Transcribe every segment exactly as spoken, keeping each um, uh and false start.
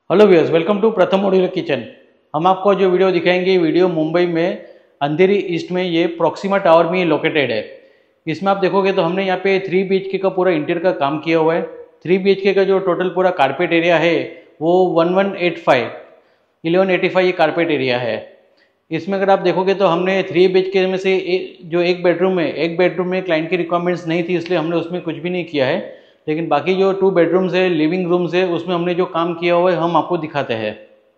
Hello viewers, welcome to Pratham modular kitchen. हम आपको जो वीडियो दिखाएंगे, ये वीडियो मुंबई में अंधेरी ईस्ट में ये प्रॉक्सिमा टावर में लोकेटेड है। इसमें आप देखोगे तो हमने यहाँ पे थ्री बी एच के का पूरा इंटीरियर का काम किया हुआ है। थ्री बी एच के का जो टोटल पूरा कारपेट एरिया है वो one one eight five eleven eighty five ये कारपेट एरिया है। इसमें अगर आप देखोगे तो हमने थ्री बी एच के में से ए, जो एक बेडरूम है, एक बेडरूम में क्लाइंट की रिक्वायरमेंट्स नहीं थी, इसलिए हमने उसमें कुछ भी नहीं किया है। लेकिन बाकी जो टू बेडरूम्स है, लिविंग रूम्स है, उसमें हमने जो काम किया हुआ है हम आपको दिखाते हैं।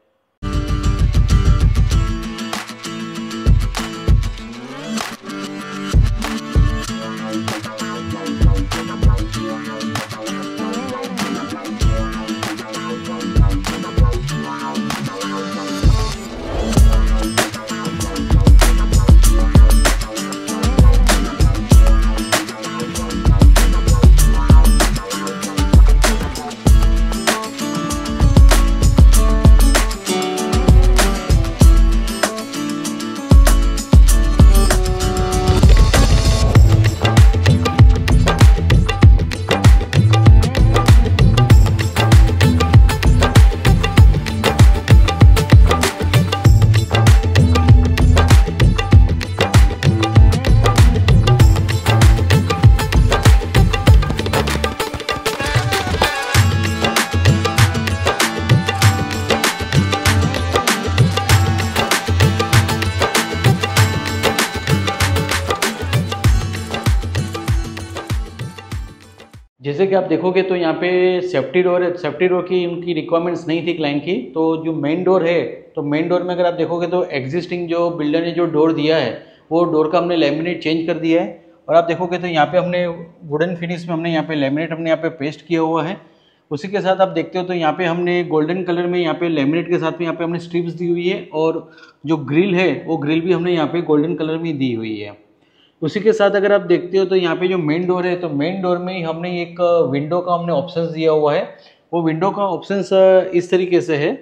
जैसे कि आप देखोगे तो यहाँ पे सेफ्टी डोर है। सेफ्टी डोर की उनकी रिक्वायरमेंट्स नहीं थी क्लाइंट की, तो जो मेन डोर है, तो मेन डोर में अगर आप देखोगे तो एग्जिस्टिंग जो बिल्डर ने जो डोर दिया है वो डोर का हमने लेमिनेट चेंज कर दिया है। और आप देखोगे तो यहाँ पे हमने वुडन फिनिश में हमने यहाँ पे लेमिनेट हमने यहाँ पे पेस्ट किया हुआ है। उसी के साथ आप देखते हो तो यहाँ पे हमने गोल्डन कलर में यहाँ पे लेमिनेट के साथ में यहाँ पे हमने स्ट्रिप्स दी हुई है, और जो ग्रिल है वो ग्रिल भी हमने यहाँ पे गोल्डन कलर में दी हुई है। उसी के साथ अगर आप देखते हो तो यहाँ पे जो मेन डोर है, तो मेन डोर में ही हमने एक विंडो का हमने ऑप्शंस दिया हुआ है। वो विंडो का ऑप्शंस इस तरीके से है,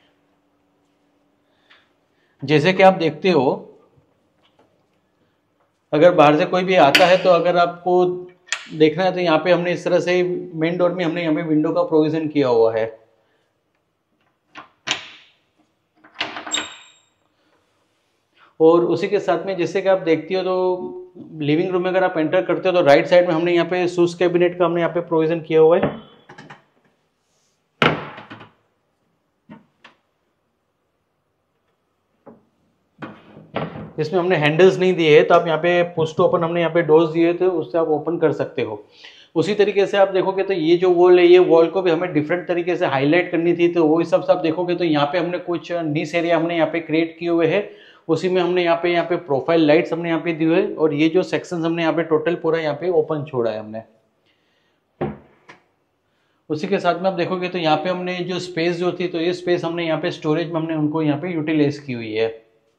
जैसे कि आप देखते हो, अगर बाहर से कोई भी आता है तो अगर आपको देखना है तो यहाँ पे हमने इस तरह से मेन डोर में हमने यहाँ पे विंडो का प्रोविजन किया हुआ है। और उसी के साथ में जैसे कि आप देखती हो तो लिविंग रूम में अगर आप एंटर करते हो तो राइट साइड में हमने यहाँ पे शूज कैबिनेट का हमने यहाँ पे प्रोविजन किया हुआ है। इसमें हमने हैंडल्स नहीं दिए हैं, तो आप यहाँ पे पुश टू ओपन हमने यहाँ पे डोर्स दिए थे, उससे आप ओपन कर सकते हो। उसी तरीके से आप देखोगे तो ये जो वॉल है, ये वॉल को भी हमें डिफरेंट तरीके से हाईलाइट करनी थी, तो वो हिसाब से आप देखोगे तो यहाँ पे हमने कुछ नीस एरिया हमने यहाँ पे क्रिएट किए हुए हैं। उसी में हमने यहाँ पे यहाँ पे प्रोफाइल लाइट्स हमने यहाँ पे दी हुई है, और ये जो सेक्शंस हमने यहाँ पे टोटल पूरा यहाँ पे ओपन छोड़ा है हमने। उसी के साथ में आप देखोगे तो यहाँ पे हमने जो स्पेस जो थी, तो ये स्पेस हमने यहाँ पे स्टोरेज में हमने उनको यहाँ पे यूटिलाइज की हुई है।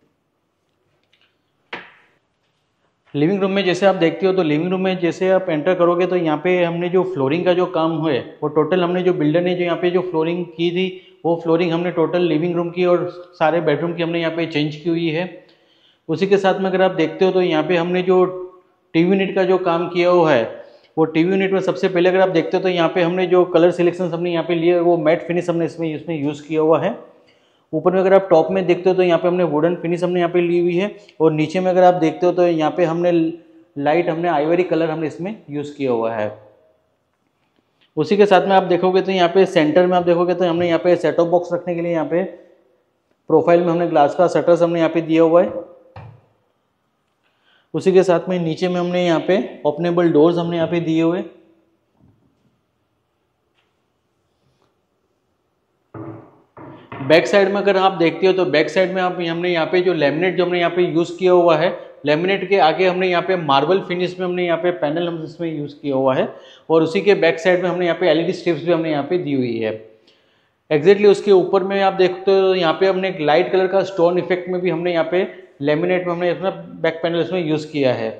लिविंग रूम में जैसे आप देखते हो तो लिविंग रूम में जैसे आप एंटर करोगे तो यहाँ पे हमने जो फ्लोरिंग का जो काम है वो टोटल हमने जो बिल्डर ने जो यहाँ पे जो फ्लोरिंग की थी वो फ्लोरिंग हमने टोटल लिविंग रूम की और सारे बेडरूम की हमने यहाँ पे चेंज की हुई है। उसी के साथ में अगर आप देखते हो तो यहाँ पे हमने जो टीवी यूनिट का जो काम किया हुआ है, वो टीवी यूनिट में सबसे पहले अगर आप देखते हो तो यहाँ पे हमने जो कलर सिलेक्शन हमने यहाँ पे लिए वो मैट फिनिश हमने इसमें इसमें यूज़ किया हुआ है। ऊपर में अगर आप टॉप में देखते हो तो यहाँ पे हमने वुडन फिनिश हमने यहाँ पे ली हुई है, और नीचे में अगर आप देखते हो तो यहाँ पे हमने लाइट हमने आइवरी कलर हमने इसमें यूज़ किया हुआ है। उसी के साथ में आप देखोगे तो यहाँ पे सेंटर में आप देखोगे तो हमने यहाँ पे सेट ऑफ बॉक्स रखने के लिए यहाँ पे प्रोफाइल में हमने ग्लास का शटर्स हमने यहाँ पे दिया हुआ है। उसी के साथ में नीचे में हमने यहाँ पे ओपनेबल डोर्स हमने यहाँ पे दिए हुए। बैक साइड में अगर आप देखते हो तो बैक साइड में आप हमने यहाँ पे जो लेमिनेट जो हमने यहाँ पे यूज़ किया हुआ है, लेमिनेट के आगे हमने यहाँ पे मार्बल फिनिश में हमने यहाँ पे पैनल हम इसमें यूज़ किया हुआ है, और उसी के बैक साइड में हमने यहाँ पे एलईडी स्ट्रिप्स भी हमने यहाँ पे दी हुई है। एग्जैक्टली उसके ऊपर में आप देखते हो यहाँ पे हमने एक लाइट कलर का स्टोन इफेक्ट में भी हमने यहाँ पे लेमिनेट में हमने अपना बैक पैनल इसमें यूज़ किया है।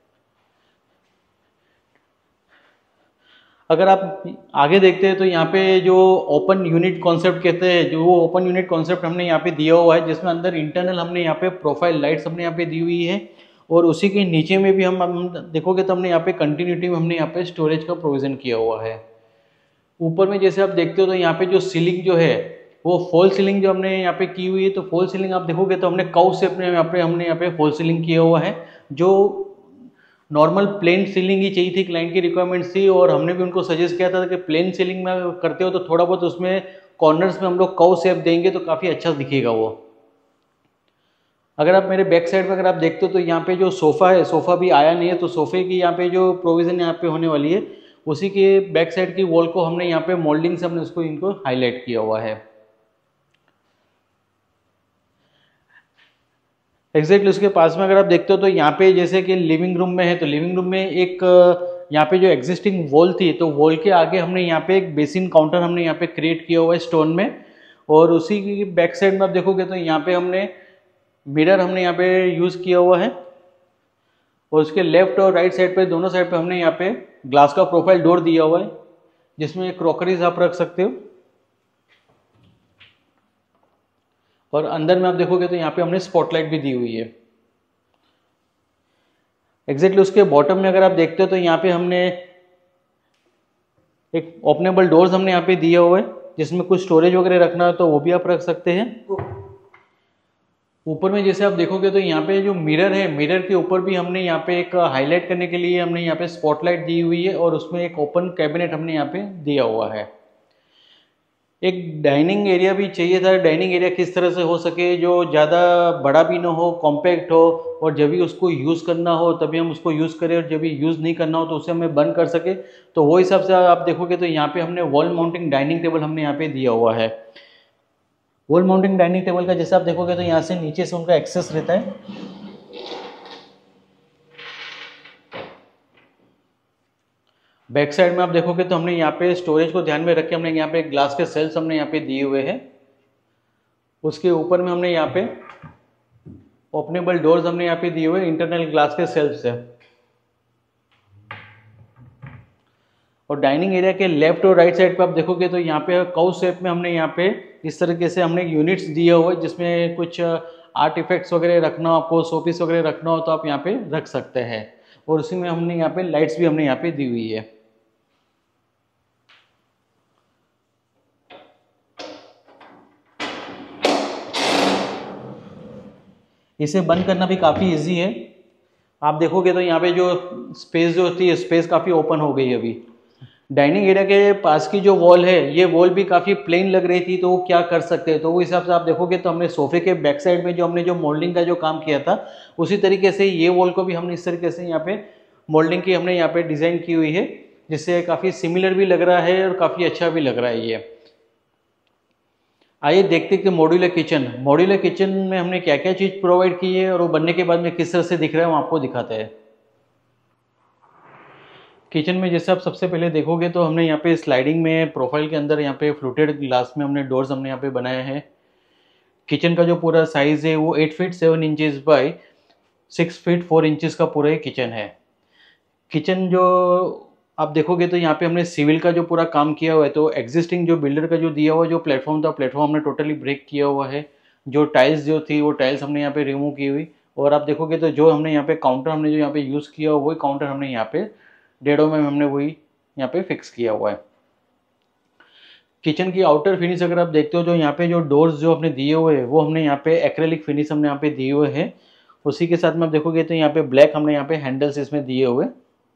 अगर आप आगे देखते हैं तो यहाँ पे जो ओपन यूनिट कॉन्सेप्ट कहते हैं, जो वो ओपन यूनिट कॉन्सेप्ट हमने यहाँ पे दिया हुआ है, जिसमें अंदर इंटरनल हमने यहाँ पे प्रोफाइल लाइट्स हमने यहाँ पे दी हुई है, और उसी के नीचे में भी हम, हम देखोगे तो हमने यहाँ पे कंटिन्यूटी में हमने यहाँ पे स्टोरेज का प्रोविजन किया हुआ है। ऊपर में जैसे आप देखते हो तो यहाँ पे जो सीलिंग जो है वो फॉल सीलिंग जो हमने यहाँ पे की हुई है, तो फॉल सीलिंग आप देखोगे तो हमने कर्व शेप में यहाँ पे हमने यहाँ पे फॉल सीलिंग किया हुआ है। जो नॉर्मल प्लेन सीलिंग ही चाहिए थी, क्लाइंट की रिक्वायरमेंट थी, और हमने भी उनको सजेस्ट किया था कि प्लेन सीलिंग में करते हो तो थोड़ा बहुत उसमें कॉर्नर्स में हम लोग कर्व शेप देंगे तो काफ़ी अच्छा दिखेगा वो। अगर आप मेरे बैक साइड में अगर आप देखते हो तो यहाँ पे जो सोफ़ा है, सोफ़ा भी आया नहीं है, तो सोफ़े की यहाँ पे जो प्रोविज़न यहाँ पे होने वाली है, उसी के बैक साइड की वॉल को हमने यहाँ पे मोल्डिंग से हमने उसको इनको हाईलाइट किया हुआ है। एग्जैक्टली उसके पास में अगर आप देखते हो तो यहाँ पे जैसे कि लिविंग रूम में है, तो लिविंग रूम में एक यहाँ पे जो एग्जिस्टिंग वॉल थी, तो वॉल के आगे हमने यहाँ पे एक बेसिन काउंटर हमने यहाँ पे क्रिएट किया हुआ है स्टोन में। और उसी की बैक साइड में आप देखोगे तो यहाँ पे हमने मिरर हमने यहाँ पे यूज़ किया हुआ है, और उसके लेफ्ट और राइट साइड पे दोनों साइड पे हमने यहाँ पे ग्लास का प्रोफाइल डोर दिया हुआ है, जिसमें क्रॉकरीज आप रख सकते हो। और अंदर में आप देखोगे तो यहाँ पे हमने स्पॉटलाइट भी दी हुई है। एग्जैक्टली उसके बॉटम में अगर आप देखते हो तो यहाँ पे हमने एक ओपनेबल डोर्स हमने यहाँ पे दिया हुआ है, जिसमें कुछ स्टोरेज वगैरह रखना है तो वो भी आप रख सकते हैं। ऊपर में जैसे आप देखोगे तो यहाँ पे जो मिरर है, मिरर के ऊपर भी हमने यहाँ पे एक हाईलाइट करने के लिए हमने यहाँ पे स्पॉटलाइट दी हुई है, और उसमें एक ओपन कैबिनेट हमने यहाँ पे दिया हुआ है। एक डाइनिंग एरिया भी चाहिए था। डाइनिंग एरिया किस तरह से हो सके, जो ज़्यादा बड़ा भी ना हो, कॉम्पैक्ट हो, और जब भी उसको यूज़ करना हो तभी हम उसको यूज़ करें, और जब भी यूज़ नहीं करना हो तो उसे हमें बंद कर सके। तो वो हिसाब से आप देखोगे तो यहाँ पे हमने वॉल माउंटिंग डाइनिंग टेबल हमने यहाँ पे दिया हुआ है। वॉल माउंटिंग डाइनिंग टेबल का जैसे आप देखोगे तो यहाँ से नीचे से उनका एक्सेस रहता है। बैक साइड में आप देखोगे तो हमने यहाँ पे स्टोरेज को ध्यान में रख के हमने यहाँ पे ग्लास के सेल्स हमने यहाँ पे दिए हुए हैं। उसके ऊपर में हमने यहाँ पे ओपनेबल डोर्स हमने यहाँ पे दिए हुए इंटरनल ग्लास के सेल्फ है। और डाइनिंग एरिया के लेफ्ट और राइट साइड पे आप देखोगे तो यहाँ पे कर्व शेप में हमने यहाँ पे इस तरीके से हमने यूनिट्स दिया हुआ है, जिसमें कुछ आर्ट इफेक्ट्स वगैरह रखना हो, आपको शोपीस वगैरह रखना हो तो आप यहाँ पे रख सकते हैं। और उसी में हमने यहाँ पे लाइट्स भी हमने यहाँ पे दी हुई है। इसे बंद करना भी काफ़ी इजी है। आप देखोगे तो यहाँ पे जो स्पेस जो होती है, स्पेस काफ़ी ओपन हो गई है अभी। डाइनिंग एरिया के पास की जो वॉल है, ये वॉल भी काफ़ी प्लेन लग रही थी, तो वो क्या कर सकते हैं, तो वो हिसाब से आप देखोगे तो हमने सोफे के बैक साइड में जो हमने जो मोल्डिंग का जो काम किया था, उसी तरीके से ये वॉल को भी हमने इस तरीके से यहाँ पे मोल्डिंग की हमने यहाँ पे डिज़ाइन की हुई है, जिससे काफ़ी सिमिलर भी लग रहा है और काफ़ी अच्छा भी लग रहा है ये। आइए देखते कि मॉड्यूलर किचन मॉड्यूलर किचन में हमने क्या क्या चीज़ प्रोवाइड की है और वो बनने के बाद में किस तरह से दिख रहा है, वो आपको दिखाते हैं। किचन में जैसे आप सबसे पहले देखोगे तो हमने यहाँ पे स्लाइडिंग में प्रोफाइल के अंदर यहाँ पे फ्लूटेड ग्लास में हमने डोर्स हमने यहाँ पे बनाए हैं। किचन का जो पूरा साइज़ है वो eight feet seven inches by six feet four inches का पूरा ही किचन है। किचन जो आप देखोगे तो यहाँ पे हमने सिविल का जो पूरा काम किया हुआ है, तो एग्जिस्टिंग जो बिल्डर का जो दिया हुआ जो प्लेटफॉर्म था, प्लेटफॉर्म हमने टोटली ब्रेक किया हुआ है। जो टाइल्स जो थी वो टाइल्स हमने यहाँ पे रिमूव की हुई, और आप देखोगे तो जो हमने यहाँ पे काउंटर हमने जो यहाँ पे यूज़ किया हुआ वही काउंटर हमने यहाँ पे डेढ़ों में हमने वही यहाँ पे फिक्स किया हुआ है। किचन की आउटर फिनिश अगर आप देखते हो, जो यहाँ पे जो डोर्स जो हमने दिए हुए हैं वो हमने यहाँ पे एक्रेलिक फिनिश हमने यहाँ पे दिए हुए हैं। उसी के साथ में आप देखोगे तो यहाँ पे ब्लैक हमने यहाँ पे हैंडल्स इसमें दिए हुए।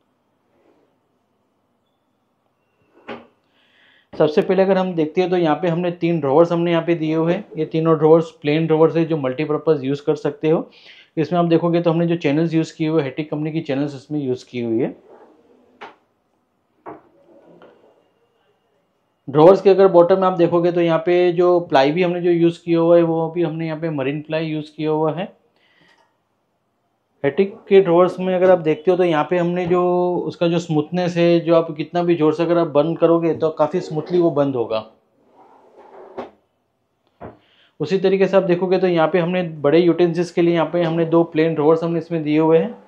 सबसे पहले अगर हम देखते हैं तो यहाँ पे हमने तीन ड्रॉवर्स हमने यहाँ पे दिए हुए हैं। ये तीनों ड्रॉवर्स प्लेन ड्रॉवर्स है जो मल्टीपर्पज़ यूज़ कर सकते हो। इसमें आप देखोगे तो हमने जो चैनल्स यूज़ किए हुए हेटिक कंपनी की चैनल्स इसमें यूज़ की हुई है। ड्रॉवर्स के अगर बॉटम में आप देखोगे तो यहाँ पे जो प्लाई भी हमने जो यूज़ किया हुआ है वो भी हमने यहाँ पे मरीन प्लाई यूज़ किया हुआ है। हेटिक के ड्रॉवर्स में अगर आप देखते हो तो यहाँ पे हमने जो उसका जो स्मूथनेस है, जो आप कितना भी जोर से अगर आप बंद करोगे तो काफ़ी स्मूथली वो बंद होगा। उसी तरीके से आप देखोगे तो यहाँ पे हमने बड़े यूटेंसिल्स के लिए यहाँ पे हमने दो प्लेन ड्रॉवर्स हमने इसमें दिए हुए हैं।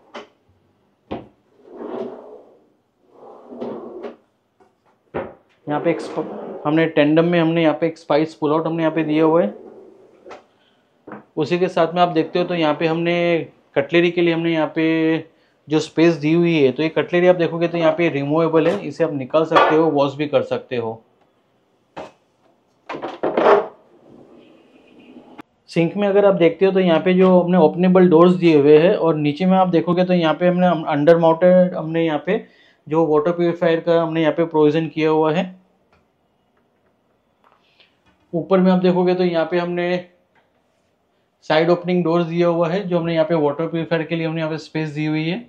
यहाँ पे एक हमने टेंडम में हमने यहाँ पे एक स्पाइस पुल आउट हमने यहाँ पे दिया हुआ है। उसी के साथ में आप देखते हो तो यहाँ पे हमने कटलरी के लिए हमने यहाँ पे जो स्पेस दी हुई है, तो ये कटलरी आप देखोगे तो यहाँ पे रिमूवेबल है, इसे आप निकाल सकते हो, वॉश भी कर सकते हो। सिंक में अगर आप देखते हो तो यहाँ पे जो हमने ओपनेबल डोर्स दिए हुए हैं और नीचे में आप देखोगे तो यहाँ पे हमने अंडर माउंटेड हमने यहाँ पे जो वाटर प्योरीफायर का हमने यहाँ पे प्रोविजन किया हुआ है। ऊपर में आप देखोगे तो यहाँ पे हमने साइड ओपनिंग डोर्स दिया हुआ है, जो हमने यहाँ पे वाटर प्योरीफायर के लिए हमने यहाँ पे स्पेस दी हुई है।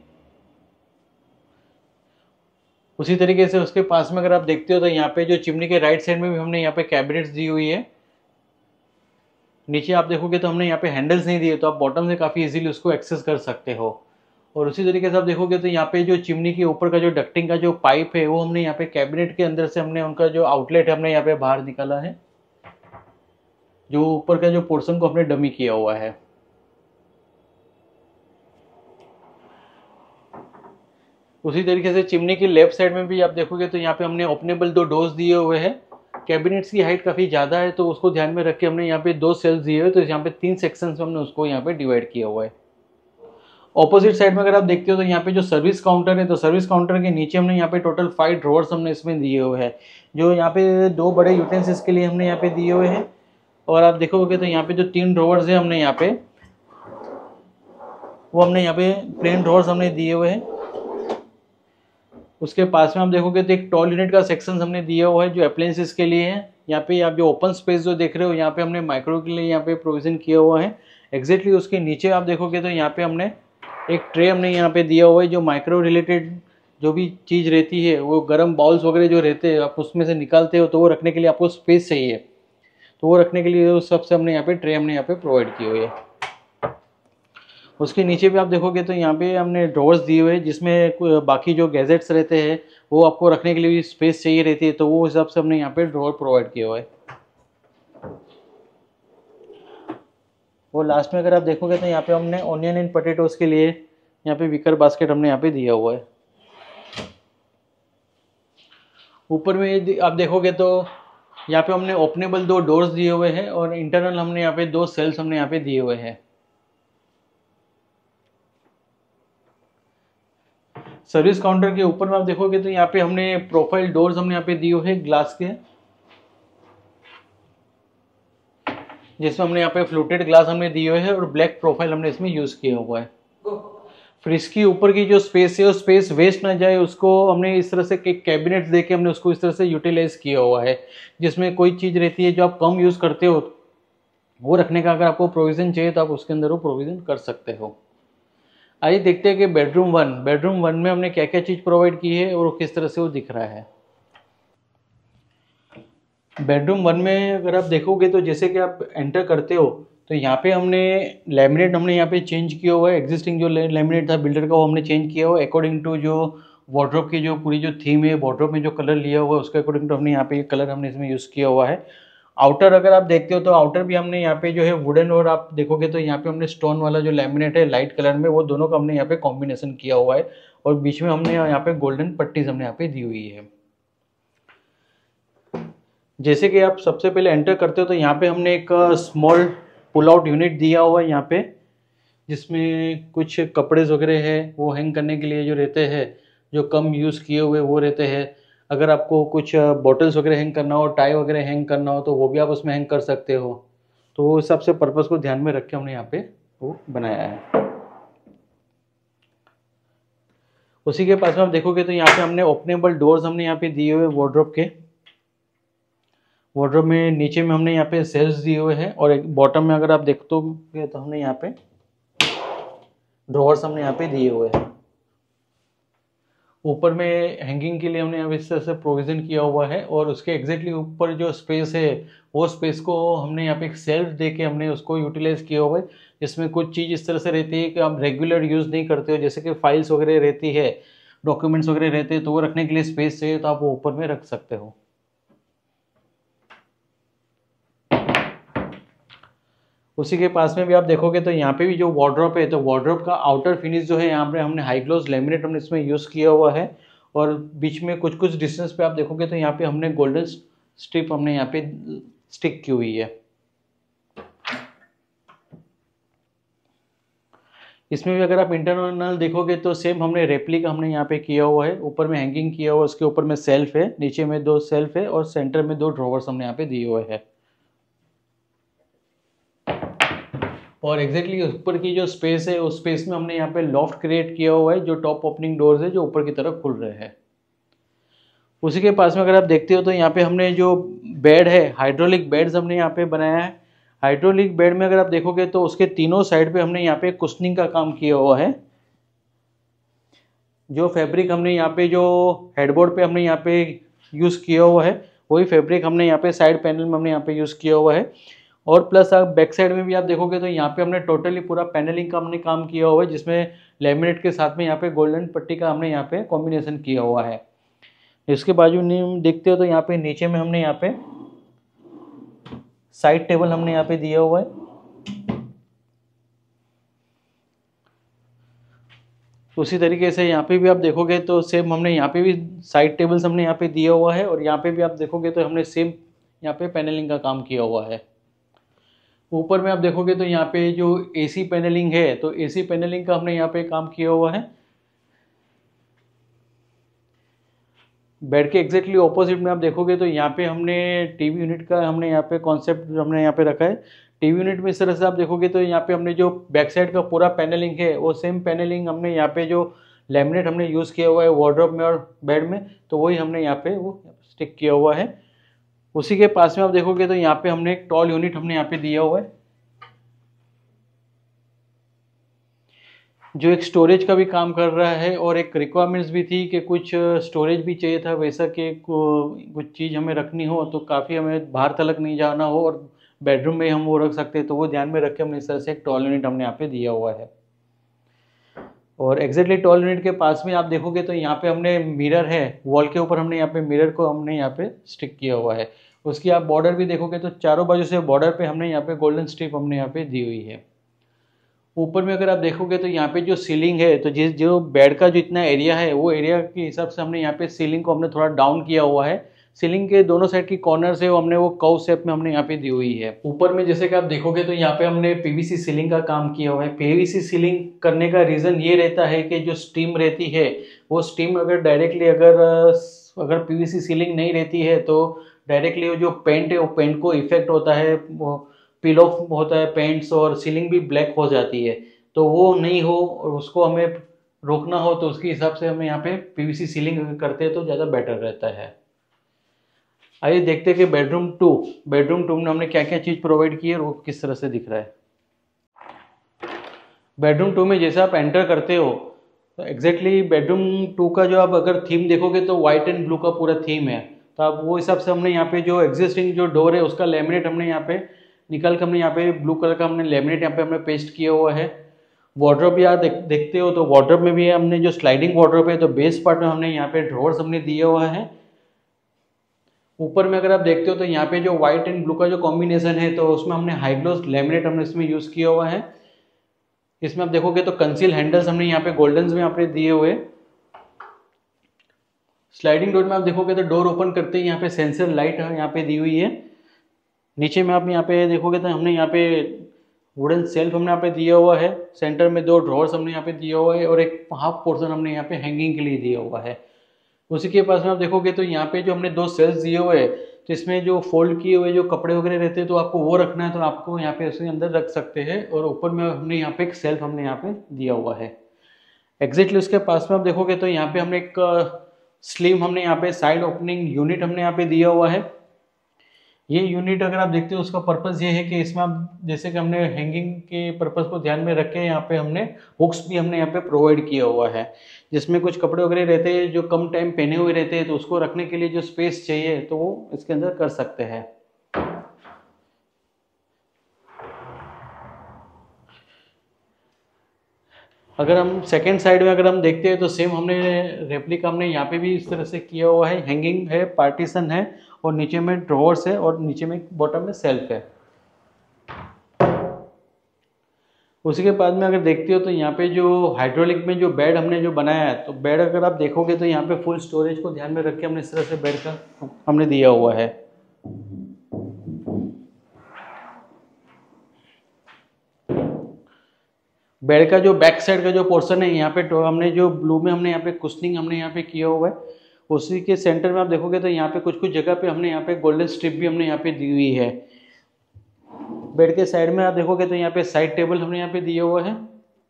उसी तरीके से उसके पास में अगर आप देखते हो तो यहाँ पे जो चिमनी के राइट साइड में भी हमने यहाँ पे कैबिनेट्स दी हुई है। नीचे आप देखोगे तो हमने यहाँ पे हैंडल्स नहीं दिए, तो आप बॉटम से काफ़ी इजीली उसको एक्सेस कर सकते हो। और उसी तरीके से आप देखोगे तो यहाँ पे जो चिमनी के ऊपर का जो डक्टिंग का जो पाइप है वो हमने यहाँ पे कैबिनेट के अंदर से हमने उनका जो आउटलेट है हमने यहाँ पे बाहर निकाला है, जो ऊपर का जो पोर्शन को हमने डमी किया हुआ है। उसी तरीके से चिमनी की लेफ्ट साइड में भी आप देखोगे तो यहाँ पे हमने ओपनेबल दो डोर्स दिए हुए हैं। कैबिनेट्स की हाइट काफ़ी ज़्यादा है तो उसको ध्यान में रख के हमने यहाँ पे दो सेल्स दिए हुए, तो यहाँ पे तीन सेक्शंस में हमने उसको यहाँ पे डिवाइड किया हुआ है। ऑपोजिट साइड में अगर आप देखते हो तो यहाँ पे जो सर्विस काउंटर है, तो सर्विस काउंटर के नीचे हमने यहाँ पे टोटल फाइव ड्रॉवर्स हमने इसमें दिए हुए हैं, जो यहाँ पे दो बड़े यूटेंसिल्स के लिए हमने यहाँ पे दिए हुए हैं। और आप देखोगे तो यहाँ पे जो तीन ड्रॉवर्स है हमने यहाँ पे वो हमने यहाँ पे प्लेन ड्रॉवर्स हमने दिए हुए हैं। उसके पास में आप देखोगे तो एक टॉल यूनिट का सेक्शन हमने दिया हुआ है जो अप्लायंसेस के लिए है। यहाँ पे आप जो ओपन स्पेस जो देख रहे हो यहाँ पे हमने माइक्रो के लिए यहाँ पे प्रोविजन किया हुआ है। एग्जैक्टली उसके नीचे आप देखोगे तो यहाँ पे हमने एक ट्रे हमने यहाँ पे दिया हुआ है, जो माइक्रो रिलेटेड जो भी चीज़ रहती है, वो गर्म बाउल्स वगैरह जो रहते हैं आप उसमें से निकालते हो तो वो रखने के लिए आपको स्पेस चाहिए, तो वो रखने के लिए उस सबसे हमने यहाँ पे ट्रे हमने यहाँ पे प्रोवाइड की हुई है। उसके नीचे भी आप देखोगे तो यहाँ पे हमने ड्रॉवर्स दिए हुए हैं, जिसमें बाकी जो गैजेट्स रहते हैं वो आपको रखने के लिए भी स्पेस चाहिए रहती है, तो वो हिसाब से हमने यहाँ पे ड्रॉवर प्रोवाइड किया हुआ है। वो लास्ट में अगर आप देखोगे तो यहाँ पे हमने ऑनियन एंड पोटैटोस के लिए यहाँ पे विकर बास्केट हमने यहाँ पे दिया हुआ है। ऊपर में आप देखोगे तो यहाँ पे हमने ओपनेबल दो डोर्स दिए हुए हैं और इंटरनल हमने यहाँ पे दो सेल्स हमने यहाँ पे दिए हुए हैं। सर्विस काउंटर के ऊपर में आप देखोगे तो यहाँ पे हमने प्रोफाइल डोर्स हमने यहाँ पे दिए हुए हैं ग्लास के, जिसमें हमने यहाँ पे फ्लूटेड ग्लास हमने दिए हुए हैं और ब्लैक प्रोफाइल हमने इसमें यूज किया हुआ है। फ्रिज की ऊपर की जो स्पेस है वो स्पेस वेस्ट ना जाए, उसको हमने इस तरह से कैबिनेट देके हमने उसको इस तरह से यूटिलाइज किया हुआ है, जिसमें कोई चीज़ रहती है जो आप कम यूज़ करते हो वो रखने का अगर आपको प्रोविज़न चाहिए तो आप उसके अंदर वो प्रोविज़न कर सकते हो। आइए देखते हैं कि बेडरूम वन बेडरूम वन में हमने क्या क्या चीज़ प्रोवाइड की है और किस तरह से वो दिख रहा है। बेडरूम वन में अगर आप देखोगे तो जैसे कि आप एंटर करते हो तो यहाँ पे हमने लैमिनेट हमने यहाँ पे चेंज किया हुआ है। एग्जिस्टिंग जो लैमिनेट था बिल्डर का वो हमने चेंज किया हुआ है अकॉर्डिंग टू जो वार्डरोब की जो पूरी जो थीम है, वार्डरोब में जो कलर लिया हुआ है उसके अकॉर्डिंग टू हमने यहाँ पे ये कलर हमने इसमें यूज़ किया हुआ है। आउटर अगर आप देखते हो तो आउटर भी हमने यहाँ पे जो है वुडन और आप देखोगे तो यहाँ पे हमने स्टोन वाला जो लैमिनेट है लाइट कलर में, वो दोनों का हमने यहाँ पे कॉम्बिनेशन किया हुआ है और बीच में हमने यहाँ पे गोल्डन पट्टीज हमने यहाँ पे दी हुई है। जैसे कि आप सबसे पहले एंटर करते हो तो यहाँ पे हमने एक स्मॉल पुल आउट यूनिट दिया हुआ है यहाँ पे, जिसमें कुछ कपड़े वगैरह है वो हैंग करने के लिए जो रहते हैं, जो कम यूज़ किए हुए वो रहते हैं। अगर आपको कुछ बॉटल्स वगैरह हैंग करना हो, टाई वगैरह हैंग करना हो तो वो भी आप उसमें हैंग कर सकते हो। तो वो हिसाब से पर्पज़ को ध्यान में रख के हमने यहाँ पे वो बनाया है। उसी के पास में आप देखोगे तो यहाँ पे हमने ओपनेबल डोर्स हमने यहाँ पे दिए हुए वार्डरोब के। वार्डरोब में नीचे में हमने यहाँ पे सेल्स दिए हुए हैं और एक बॉटम में अगर आप देखते तो हमने यहाँ पे ड्रॉवर्स हमने यहाँ पे दिए हुए हैं। ऊपर में हैंगिंग के लिए हमने यहाँ इस तरह से प्रोविज़न किया हुआ है और उसके एग्जैक्टली ऊपर जो स्पेस है वो स्पेस को हमने यहाँ पे एक सेल्फ दे के हमने उसको यूटिलाइज किया हुआ है, जिसमें कुछ चीज़ इस तरह से रहती है कि आप रेगुलर यूज़ नहीं करते हो, जैसे कि फाइल्स वगैरह रहती है, डॉक्यूमेंट्स वगैरह रहते हैं, तो वो रखने के लिए स्पेस चाहिए तो आप वो ऊपर में रख सकते हो। उसी के पास में भी आप देखोगे तो यहाँ पे भी जो वार्डरोब है, तो वार्डरोब का आउटर फिनिश जो है यहाँ पे हमने हाई ग्लोस लैमिनेट हमने इसमें यूज़ किया हुआ है और बीच में कुछ कुछ डिस्टेंस पे आप देखोगे तो यहाँ पे हमने गोल्डन स्ट्रिप हमने यहाँ पे स्टिक की हुई है। इसमें भी अगर आप इंटरनल देखोगे तो सेम हमने रेप्लिका हमने यहाँ पे किया हुआ है। ऊपर में हैंगिंग किया हुआ है, उसके ऊपर में सेल्फ है, नीचे में दो सेल्फ है और सेंटर में दो ड्रॉवर्स हमने यहाँ पे दिए हुए हैं। और एग्जैक्टली ऊपर की जो स्पेस है उस स्पेस में हमने यहाँ पे लॉफ्ट क्रिएट किया हुआ है, जो टॉप ओपनिंग डोर्स है जो ऊपर की तरफ खुल रहे हैं। उसी के पास में अगर आप देखते हो तो यहाँ पे हमने जो बेड है, हाइड्रोलिक बेड्स हमने यहाँ पे बनाया है। हाइड्रोलिक बेड में अगर आप देखोगे तो उसके तीनों साइड पे हमने यहाँ पे कुशनिंग का काम किया हुआ है। जो फैब्रिक हमने यहाँ पे जो हेडबोर्ड पे हमने यहाँ पे यूज़ किया हुआ है वही फैब्रिक हमने यहाँ पे साइड पैनल में हमने यहाँ पे यूज़ किया हुआ है। और प्लस आप बैक साइड में भी आप देखोगे तो यहाँ पे हमने टोटली पूरा पैनलिंग का हमने काम किया हुआ है, जिसमें लेमिनेट के साथ में यहाँ पे गोल्डन पट्टी का हमने यहाँ पे कॉम्बिनेशन किया हुआ है। इसके बाजू में देखते हो तो यहाँ पे नीचे में हमने यहाँ पे साइड टेबल हमने यहाँ पे दिया हुआ है। उसी तरीके से यहाँ पे भी आप देखोगे तो सेम हमने यहाँ पे भी साइड टेबल्स हमने यहाँ पे दिया हुआ है, और यहाँ पे भी आप देखोगे तो हमने सेम यहाँ पे पैनलिंग का काम किया हुआ है। ऊपर में आप देखोगे तो यहाँ पे जो एसी पैनलिंग है तो एसी पैनलिंग का हमने यहाँ पे काम किया हुआ है। बेड के एग्जैक्टली ऑपोजिट में आप देखोगे तो यहाँ पे हमने टीवी यूनिट का हमने यहाँ पे कॉन्सेप्ट हमने यहाँ पे रखा है। टीवी यूनिट में इस तरह से आप देखोगे तो यहाँ पे हमने जो बैक साइड का पूरा पैनलिंग है वो सेम पैनलिंग हमने यहाँ पे जो लैमिनेट हमने यूज़ किया हुआ है वार्डरोब में और बेड में, तो वही हमने यहाँ पे वो स्टिक किया हुआ है। उसी के पास में आप देखोगे तो यहाँ पे हमने एक टॉल यूनिट हमने यहाँ पे दिया हुआ है, जो एक स्टोरेज का भी काम कर रहा है। और एक रिक्वायरमेंट्स भी थी कि कुछ स्टोरेज भी चाहिए था वैसा कि कुछ चीज़ हमें रखनी हो तो काफ़ी हमें बाहर तलक नहीं जाना हो और बेडरूम में हम वो रख सकते हैं, तो वो ध्यान में रख के हमने इस तरह से एक टॉल यूनिट हमने यहाँ पे दिया हुआ है। और एग्जैक्टली टॉल यूनिट के पास में आप देखोगे तो यहाँ पे हमने मिरर है, वॉल के ऊपर हमने यहाँ पे मिरर को हमने यहाँ पे स्टिक किया हुआ है। उसकी आप बॉर्डर भी देखोगे तो चारों बाजू से बॉर्डर पे हमने यहाँ पे गोल्डन स्ट्रिप हमने यहाँ पे दी हुई है। ऊपर में अगर आप देखोगे तो यहाँ पे जो सीलिंग है तो जिस जो बेड का जो इतना एरिया है वो एरिया के हिसाब से हमने यहाँ पे सीलिंग को हमने थोड़ा डाउन किया हुआ है। सीलिंग के दोनों साइड की कॉर्नर है वो हमने वो कर्व शेप में हमने यहाँ पे दी हुई है। ऊपर में जैसे कि आप देखोगे तो यहाँ पे हमने पीवीसी सीलिंग का काम किया हुआ है। पीवीसी सीलिंग करने का रीज़न ये रहता है कि जो स्टीम रहती है वो स्टीम अगर डायरेक्टली अगर अगर पीवीसी सीलिंग नहीं रहती है तो डायरेक्टली वो जो पेंट है वो पेंट को इफेक्ट होता है, वो पील ऑफ होता है पेंट्स और सीलिंग भी ब्लैक हो जाती है। तो वो नहीं हो और उसको हमें रोकना हो तो उसके हिसाब से हमें यहाँ पे पीवीसी सीलिंग करते हैं तो ज़्यादा बेटर रहता है। आइए देखते हैं कि बेडरूम टू बेडरूम टू में हमने क्या क्या चीज़ प्रोवाइड की है और वो किस तरह से दिख रहा है। बेडरूम टू में जैसे आप एंटर करते हो तो एग्जैक्टली बेडरूम टू का जो आप अगर थीम देखोगे तो वाइट एंड ब्लू का पूरा थीम है, तो आप वो हिसाब से हमने यहाँ पे जो एग्जिस्टिंग जो डोर है उसका लेमिनेट हमने यहाँ पे निकाल के हमने यहाँ पे ब्लू कलर का हमने लेमिनेट यहाँ पे हमने पेस्ट किया हुआ है। वार्डरोब भी आप देख, देखते हो तो वार्डरोब में भी हमने जो स्लाइडिंग वार्डरोब है तो बेस पार्ट में हमने यहाँ पे ड्रॉर्स हमने दिया हुआ है। ऊपर में अगर आप देखते हो तो यहाँ पे जो व्हाइट एंड ब्लू का जो कॉम्बिनेशन है तो उसमें हमने हाईग्लोस लेमिनेट हमने इसमें यूज़ किया हुआ है। इसमें आप देखोगे तो कंसील हैंडल्स हमने यहाँ पे गोल्डन में यहाँ पे दिए हुए। स्लाइडिंग डोर में आप देखोगे तो डोर ओपन करते ही यहाँ पे सेंसर लाइट यहाँ पे दी हुई है। नीचे में आप यहाँ पे देखोगे तो हमने यहाँ पे वुडन सेल्फ हमने यहाँ पे दिया हुआ है। सेंटर में दो ड्रॉर्स हमने यहाँ पे दिया हुआ है और एक हाफ पोर्शन हमने यहाँ पे हैंगिंग के लिए दिया हुआ है। उसी के पास में आप देखोगे तो यहाँ पे जो हमने दो सेल्स दिए हुए हैं तो इसमें जो फोल्ड किए हुए जो कपड़े वगैरह रहते हैं तो आपको वो रखना है तो आपको यहाँ पे उसके अंदर रख सकते हैं। और ऊपर में हमने यहाँ पे एक सेल्फ हमने यहाँ पे दिया हुआ है। एग्जैक्टली उसके पास में आप देखोगे तो यहाँ पे हमने एक स्लिम हमने यहाँ पे साइड ओपनिंग यूनिट हमने यहाँ पे दिया हुआ है। ये यूनिट अगर आप देखते हो उसका पर्पज़ ये है कि इसमें आप जैसे कि हमने हैंगिंग के पर्पज़ को ध्यान में रख के यहाँ पे हमने हुक्स भी हमने यहाँ पे प्रोवाइड किया हुआ है, जिसमें कुछ कपड़े वगैरह रहते हैं जो कम टाइम पहने हुए रहते हैं तो उसको रखने के लिए जो स्पेस चाहिए तो वो इसके अंदर कर सकते हैं। अगर हम सेकेंड साइड में अगर हम देखते हैं तो सेम हमने रेप्लिका हमने यहाँ पे भी इस तरह से किया हुआ है। हैंगिंग है, पार्टीशन है और नीचे में ड्रॉवर्स है और नीचे में बॉटम में सेल्फ है। उसी के बाद में अगर देखते हो तो यहाँ पे जो हाइड्रोलिक में जो बेड हमने जो बनाया है तो बेड अगर आप देखोगे तो यहाँ पे फुल स्टोरेज को ध्यान में रख के हमने इस तरह से बेड का हमने दिया हुआ है। बेड का जो बैक साइड का जो पोर्शन है यहाँ पे हमने जो ब्लू में हमने यहाँ पे कुशनिंग हमने यहाँ पे किया हुआ है। उसी के सेंटर में आप देखोगे तो यहाँ पे कुछ कुछ जगह पे हमने यहाँ पे गोल्डन स्ट्रिप भी हमने यहाँ पे दी हुई है। बेड के साइड में आप देखोगे तो यहाँ पे साइड टेबल हमने यहाँ पे दिए हुए हैं।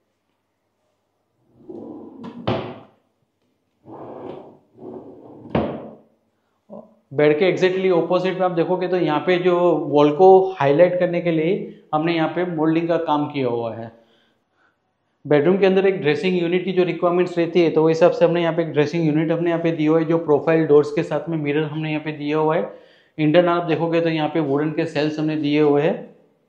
बेड के एग्जैक्टली ऑपोजिट में आप देखोगे तो यहाँ पे जो वॉल को हाईलाइट करने के लिए हमने यहाँ पे मोल्डिंग का काम किया हुआ है। बेडरूम के अंदर एक ड्रेसिंग यूनिट की जो रिक्वायरमेंट्स रहती है तो उस हिसाब से हमने यहाँ पे एक ड्रेसिंग यूनिट हमने यहाँ पे दिया हुआ है, जो प्रोफाइल डोर्स के साथ में मिरर हमने यहाँ पे दिया हुआ है। इंटरनल आप देखोगे तो यहाँ पे वुडन के सेल्स हमने दिए हुए हैं।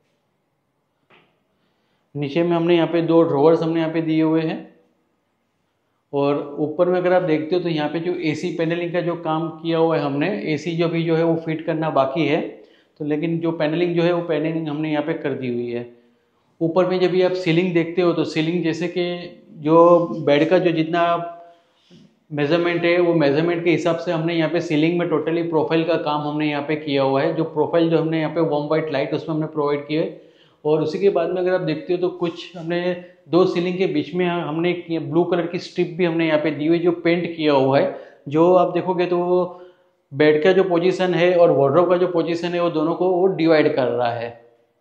नीचे में हमने यहाँ पे दो ड्रॉवर्स हमने यहाँ पे दिए हुए हैं, और ऊपर में अगर आप देखते हो तो यहाँ पे जो एसी पैनलिंग का जो काम किया हुआ है हमने, एसी जो भी जो है वो फिट करना बाकी है, तो लेकिन जो पैनलिंग जो है वो पैनलिंग हमने यहाँ पे कर दी हुई है। ऊपर में जब भी आप सीलिंग देखते हो तो सीलिंग जैसे कि जो बेड का जो जितना मेजरमेंट है वो मेजरमेंट के हिसाब से हमने यहाँ पे सीलिंग में टोटली प्रोफाइल का काम हमने यहाँ पे किया हुआ है। जो प्रोफाइल जो हमने यहाँ पे वार्म वाइट लाइट उसमें हमने प्रोवाइड किया है, और उसी के बाद में अगर आप देखते हो तो कुछ हमने दो सीलिंग के बीच में हमने एक ब्लू कलर की स्ट्रिप भी हमने यहाँ पे दी हुई जो पेंट किया हुआ है। जो आप देखोगे तो वो बेड का जो पोजीशन है और वार्डरोब का जो पोजीशन है वो दोनों को वो डिवाइड कर रहा है।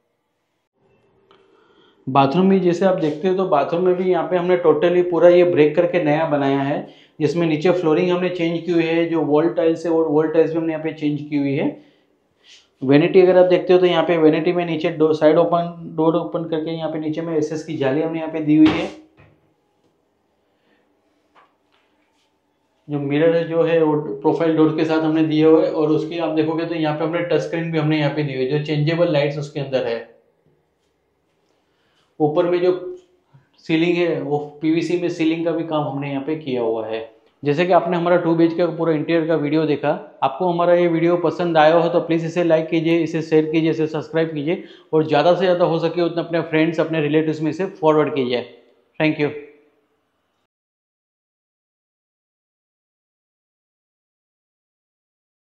बाथरूम भी जैसे आप देखते हो तो बाथरूम में भी यहाँ पे हमने टोटली पूरा ये ब्रेक करके नया बनाया है, जिसमें नीचे फ्लोरिंग हमने चेंज की हुई है, जो वॉल टाइल्स है वो वॉल टाइल्स भी हमने यहाँ पे चेंज की हुई है। वेनिटी अगर आप देखते हो तो यहाँ पे वेनिटी में नीचे door side open door open करके यहाँ पे नीचे में एसएस की जाली हमने यहाँ पे दी हुई है। जो मिरर है जो है वो प्रोफाइल डोर के साथ हमने दिए हुए, और उसकी आप देखोगे तो यहाँ पे हमने टच स्क्रीन भी हमने यहाँ पे दी हुई है, जो चेंजेबल लाइट्स उसके अंदर है। ऊपर में जो सीलिंग है वो पीवीसी में सीलिंग का भी काम हमने यहाँ पे किया हुआ है। जैसे कि आपने हमारा टू बीएचके का पूरा इंटीरियर का वीडियो देखा, आपको हमारा ये वीडियो पसंद आया हो तो प्लीज़ इसे लाइक कीजिए, इसे शेयर कीजिए, इसे सब्सक्राइब कीजिए, और ज़्यादा से ज़्यादा हो सके उतना अपने फ्रेंड्स अपने रिलेटिव्स में इसे फॉरवर्ड कीजिए। Thank you.